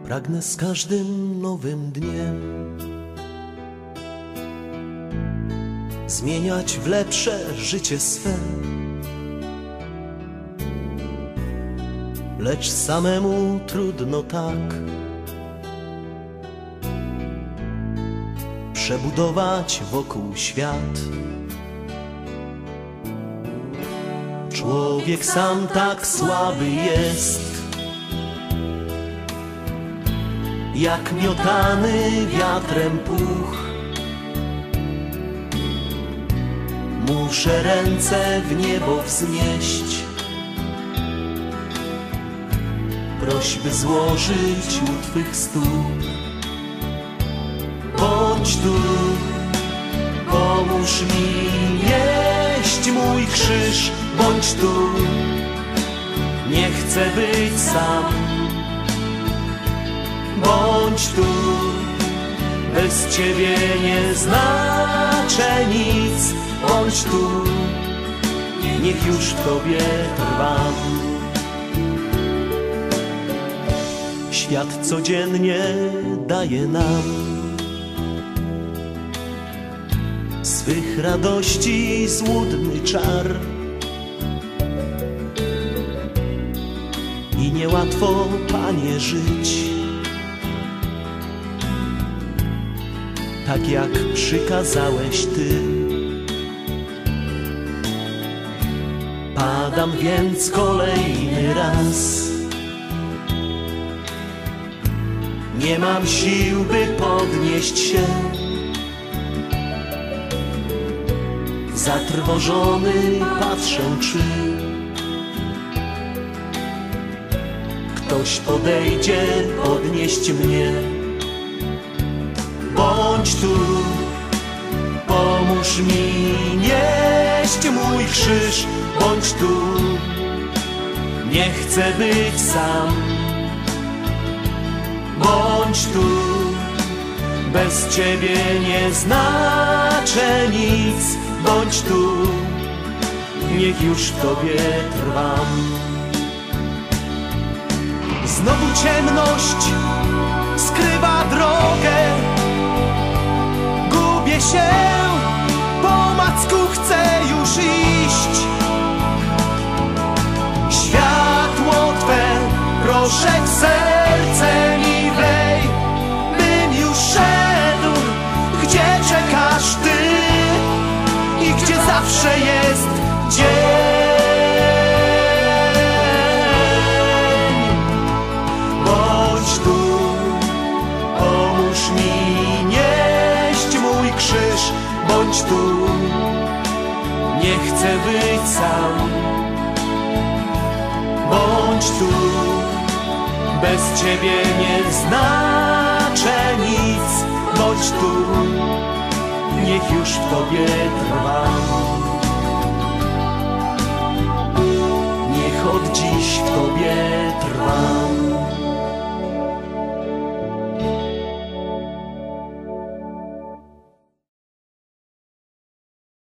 Pragnę z każdym nowym dniem zmieniać w lepsze życie swe, lecz samemu trudno tak przebudować wokół świat. Człowiek sam tak słaby jest, jak miotany wiatrem puch. Muszę ręce w niebo wznieść, prośby złożyć u Twych stóp. Bądź tu, pomóż mi nieść mój krzyż. Bądź tu, nie chcę być sam. Bądź tu, bez Ciebie nie znaczę nic. Bądź tu, niech już w Tobie trwam. Świat codziennie daje nam swych radości złudny czar i niełatwo, Panie, żyć tak, jak przykazałeś Ty. Padam więc kolejny raz, nie mam sił, by podnieść się. Zatrwożony patrzę, czy ktoś podejdzie podnieść mnie. Bądź tu, pomóż mi nieść mój krzyż. Bądź tu, nie chcę być sam. Bądź tu, bez Ciebie nie znaczę nic. Bądź tu, niech już w Tobie trwam. Znowu ciemność skrywa drogę, gubię się, po macku chcę już iść. Światło Twe proszę w serce mi wlej, bym już szedł, gdzie czekasz Ty i gdzie zawsze jest dzień. Bądź tu, pomóż mi nieść mój krzyż. Bądź tu, nie chcę być sam. Bądź tu, bez Ciebie nie znaczę nic. Bądź tu, niech już w Tobie trwam.